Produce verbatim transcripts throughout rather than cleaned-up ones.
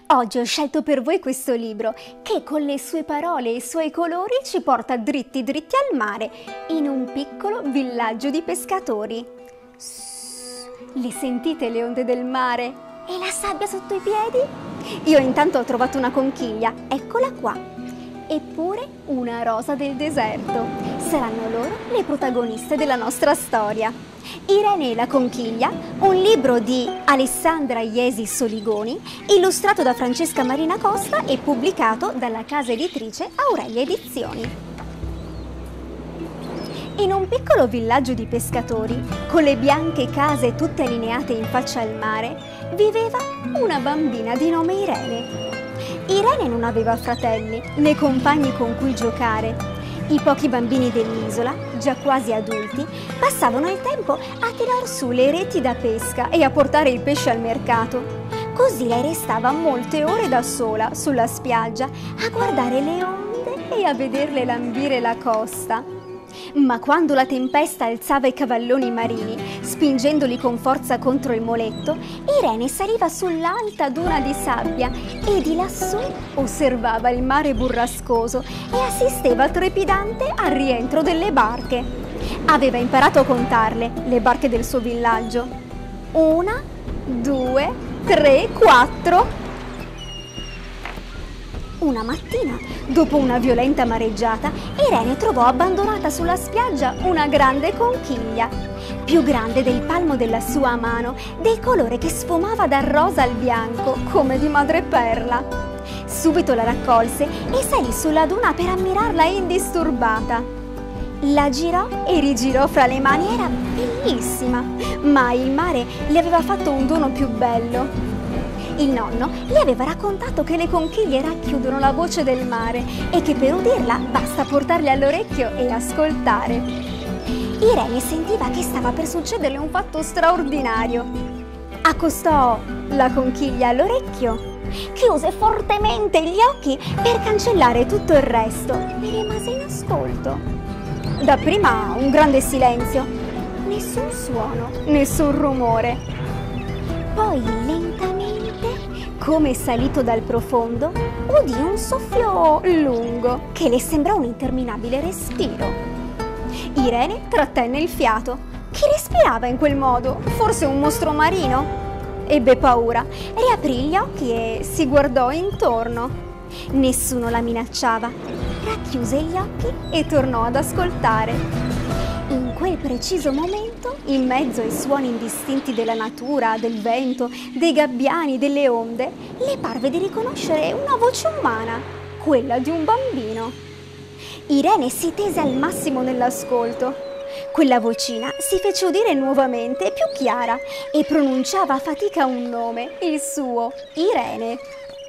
Oggi ho scelto per voi questo libro che con le sue parole e i suoi colori ci porta dritti dritti al mare, in un piccolo villaggio di pescatori. Sss, le sentite le onde del mare? E la sabbia sotto i piedi? Io intanto ho trovato una conchiglia, eccola qua. Eppure una rosa del deserto. Saranno loro le protagoniste della nostra storia. Irene e la conchiglia, un libro di Alessandra Iesi Soligoni, illustrato da Francesca Marina Costa e pubblicato dalla casa editrice Aurelia Edizioni. In un piccolo villaggio di pescatori, con le bianche case tutte allineate in faccia al mare, viveva una bambina di nome Irene. Irene non aveva fratelli né compagni con cui giocare. I pochi bambini dell'isola, già quasi adulti, passavano il tempo a tirar su le reti da pesca e a portare il pesce al mercato. Così lei restava molte ore da sola sulla spiaggia a guardare le onde e a vederle lambire la costa. Ma quando la tempesta alzava i cavalloni marini, spingendoli con forza contro il muletto, Irene saliva sull'alta duna di sabbia e di lassù osservava il mare burrascoso e assisteva trepidante al rientro delle barche. Aveva imparato a contarle, le barche del suo villaggio. Una, due, tre, quattro... Una mattina, dopo una violenta mareggiata, Irene trovò abbandonata sulla spiaggia una grande conchiglia, più grande del palmo della sua mano, del colore che sfumava dal rosa al bianco, come di madreperla. Subito la raccolse e salì sulla duna per ammirarla indisturbata. La girò e rigirò fra le mani, era bellissima, ma il mare le aveva fatto un dono più bello. Il nonno le aveva raccontato che le conchiglie racchiudono la voce del mare e che per udirla basta portarle all'orecchio e ascoltare. Irene sentiva che stava per succederle un fatto straordinario. Accostò la conchiglia all'orecchio, chiuse fortemente gli occhi per cancellare tutto il resto e rimase in ascolto. Dapprima un grande silenzio, nessun suono, nessun rumore. Poi lentamente, come salito dal profondo, udì un soffio lungo che le sembrò un interminabile respiro. Irene trattenne il fiato. Chi respirava in quel modo? Forse un mostro marino? Ebbe paura, riaprì gli occhi e si guardò intorno. Nessuno la minacciava. Racchiuse gli occhi e tornò ad ascoltare. In quel preciso momento, in mezzo ai suoni indistinti della natura, del vento, dei gabbiani, delle onde, le parve di riconoscere una voce umana, quella di un bambino. Irene si tese al massimo nell'ascolto. Quella vocina si fece udire nuovamente, più chiara, e pronunciava a fatica un nome, il suo, Irene.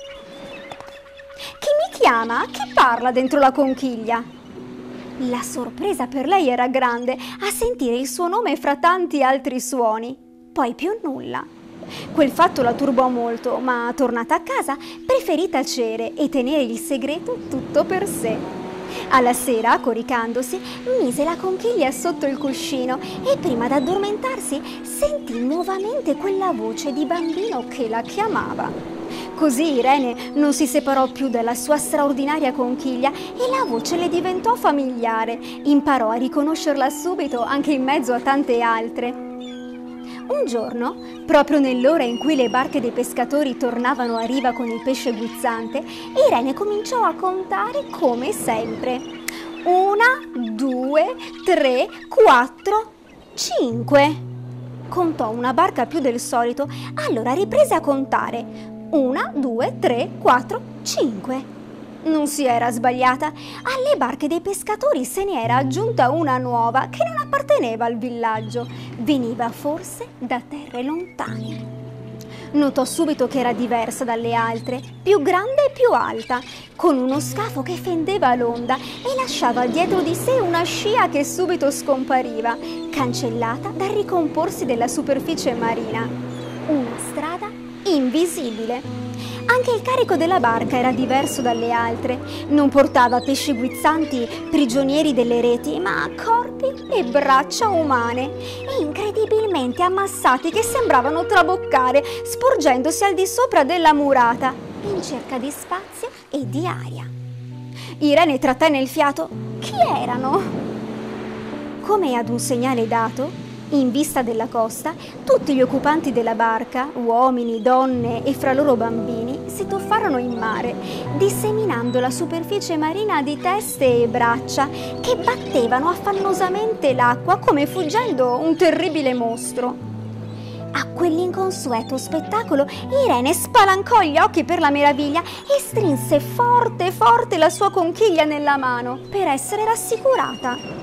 Chi mi chiama? Chi parla dentro la conchiglia? La sorpresa per lei era grande a sentire il suo nome fra tanti altri suoni, poi più nulla. Quel fatto la turbò molto, ma tornata a casa preferì tacere e tenere il segreto tutto per sé. Alla sera, coricandosi, mise la conchiglia sotto il cuscino e prima d'addormentarsi sentì nuovamente quella voce di bambino che la chiamava. Così Irene non si separò più dalla sua straordinaria conchiglia e la voce le diventò familiare. Imparò a riconoscerla subito anche in mezzo a tante altre. Un giorno, proprio nell'ora in cui le barche dei pescatori tornavano a riva con il pesce guizzante, Irene cominciò a contare come sempre. Una, due, tre, quattro, cinque. Contò una barca più del solito, allora riprese a contare. Una, due, tre, quattro, cinque. Non si era sbagliata. Alle barche dei pescatori se ne era aggiunta una nuova che non apparteneva al villaggio. Veniva forse da terre lontane. Notò subito che era diversa dalle altre, più grande e più alta, con uno scafo che fendeva l'onda e lasciava dietro di sé una scia che subito scompariva, cancellata dal ricomporsi della superficie marina. Una strada invisibile. Anche il carico della barca era diverso dalle altre. Non portava pesci guizzanti prigionieri delle reti, ma corpi e braccia umane, e incredibilmente ammassati che sembravano traboccare, sporgendosi al di sopra della murata. in cerca di spazio e di aria. Irene trattenne il fiato. Chi erano? Come ad un segnale dato, in vista della costa, tutti gli occupanti della barca, uomini, donne e fra loro bambini, si tuffarono in mare, disseminando la superficie marina di teste e braccia che battevano affannosamente l'acqua come fuggendo un terribile mostro. A quell'inconsueto spettacolo Irene spalancò gli occhi per la meraviglia e strinse forte forte la sua conchiglia nella mano per essere rassicurata.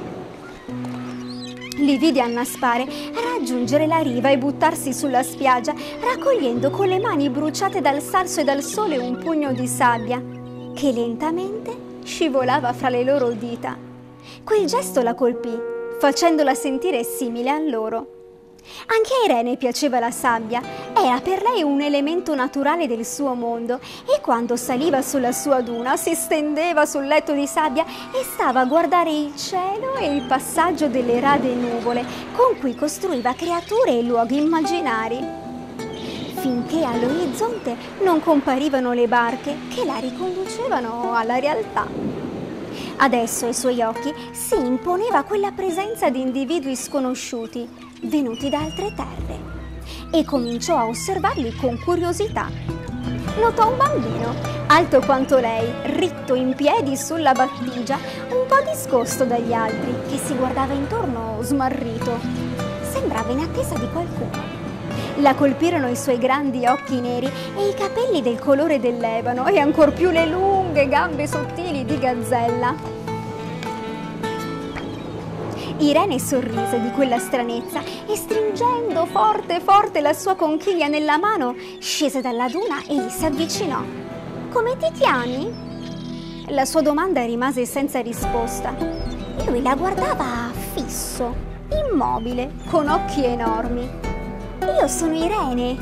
Li vide annaspare, raggiungere la riva e buttarsi sulla spiaggia, raccogliendo con le mani bruciate dal salso e dal sole un pugno di sabbia che lentamente scivolava fra le loro dita. Quel gesto la colpì, facendola sentire simile a loro. Anche a Irene piaceva la sabbia, era per lei un elemento naturale del suo mondo e quando saliva sulla sua duna si stendeva sul letto di sabbia e stava a guardare il cielo e il passaggio delle rade nuvole con cui costruiva creature e luoghi immaginari, finché all'orizzonte non comparivano le barche che la riconducevano alla realtà. Adesso ai suoi occhi si imponeva quella presenza di individui sconosciuti, venuti da altre terre, e cominciò a osservarli con curiosità. Notò un bambino, alto quanto lei, ritto in piedi sulla battigia, un po' discosto dagli altri, che si guardava intorno smarrito. Sembrava in attesa di qualcuno. La colpirono i suoi grandi occhi neri e i capelli del colore dell'ebano e ancor più le lunghe gambe sottili di gazzella. Irene sorrise di quella stranezza e stringendo forte forte la sua conchiglia nella mano scese dalla duna e gli si avvicinò. «Come ti chiami?» La sua domanda rimase senza risposta e lui la guardava fisso, immobile, con occhi enormi. «Io sono Irene».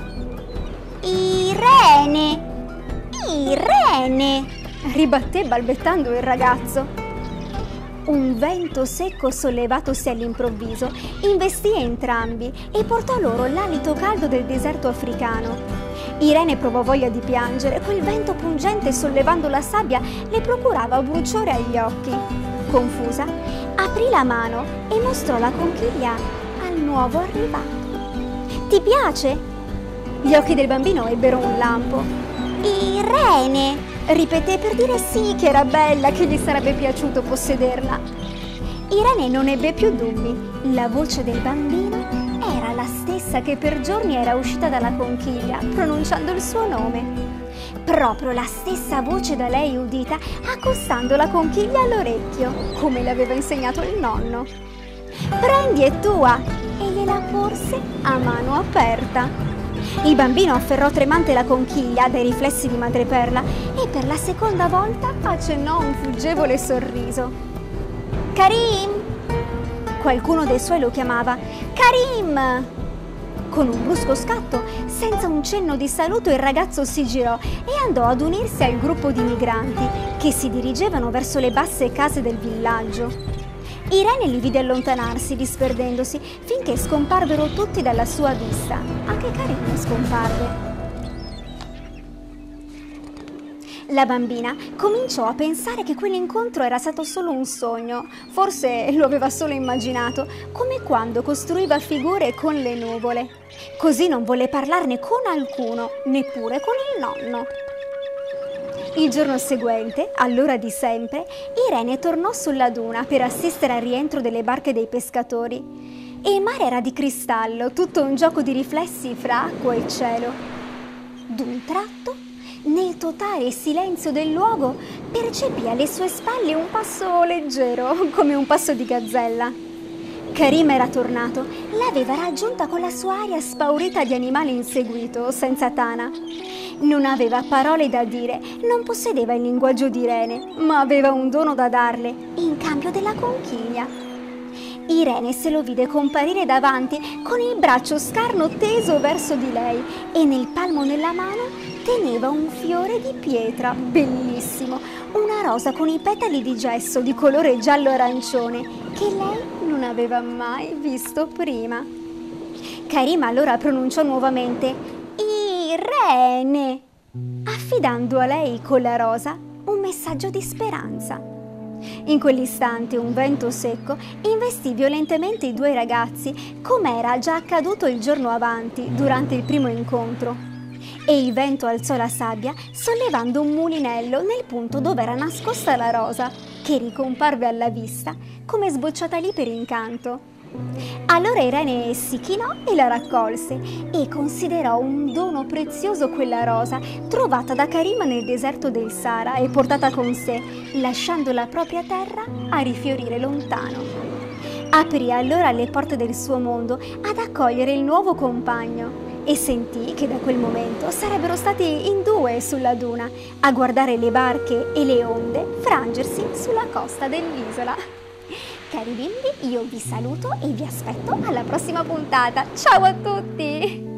«Irene! Irene!» ribatté balbettando il ragazzo. Un vento secco sollevatosi all'improvviso investì entrambi e portò loro l'alito caldo del deserto africano. Irene provò voglia di piangere, quel vento pungente sollevando la sabbia le procurava bruciore agli occhi. Confusa, aprì la mano e mostrò la conchiglia al nuovo arrivato. «Ti piace?» Gli occhi del bambino ebbero un lampo. «Irene!» ripeté per dire sì, che era bella, che gli sarebbe piaciuto possederla. Irene non ebbe più dubbi. La voce del bambino era la stessa che per giorni era uscita dalla conchiglia, pronunciando il suo nome. Proprio la stessa voce da lei udita, accostando la conchiglia all'orecchio, come le aveva insegnato il nonno. «Prendi, è tua!» e gliela porse a mano aperta. Il bambino afferrò tremante la conchiglia dai riflessi di madreperla e per la seconda volta accennò un fuggevole sorriso. «Karim!» Qualcuno dei suoi lo chiamava «Karim!» Con un brusco scatto, senza un cenno di saluto, il ragazzo si girò e andò ad unirsi al gruppo di migranti che si dirigevano verso le basse case del villaggio. Irene li vide allontanarsi, disperdendosi, finché scomparvero tutti dalla sua vista. Anche Karim scomparve. La bambina cominciò a pensare che quell'incontro era stato solo un sogno, forse lo aveva solo immaginato, come quando costruiva figure con le nuvole. Così non volle parlarne con alcuno, neppure con il nonno. Il giorno seguente, all'ora di sempre, Irene tornò sulla duna per assistere al rientro delle barche dei pescatori. E il mare era di cristallo, tutto un gioco di riflessi fra acqua e cielo. D'un tratto, nel totale silenzio del luogo, percepì alle sue spalle un passo leggero, come un passo di gazzella. Karim era tornato, l'aveva raggiunta con la sua aria spaurita di animale inseguito, senza tana. Non aveva parole da dire, non possedeva il linguaggio di Irene, ma aveva un dono da darle, in cambio della conchiglia. Irene se lo vide comparire davanti con il braccio scarno teso verso di lei e nel palmo nella mano teneva un fiore di pietra, bellissimo, una rosa con i petali di gesso di colore giallo-arancione che lei non aveva mai visto prima. Karim allora pronunciò nuovamente «Irene!» affidando a lei con la rosa un messaggio di speranza. In quell'istante un vento secco investì violentemente i due ragazzi, come era già accaduto il giorno avanti durante il primo incontro, e il vento alzò la sabbia sollevando un mulinello nel punto dove era nascosta la rosa, che ricomparve alla vista come sbocciata lì per incanto. Allora Irene si chinò e la raccolse e considerò un dono prezioso quella rosa trovata da Karima nel deserto del Sahara e portata con sé, lasciando la propria terra a rifiorire lontano. Aprì allora le porte del suo mondo ad accogliere il nuovo compagno e sentì che da quel momento sarebbero stati in due sulla duna a guardare le barche e le onde frangersi sulla costa dell'isola. Cari bimbi, io vi saluto e vi aspetto alla prossima puntata. Ciao a tutti!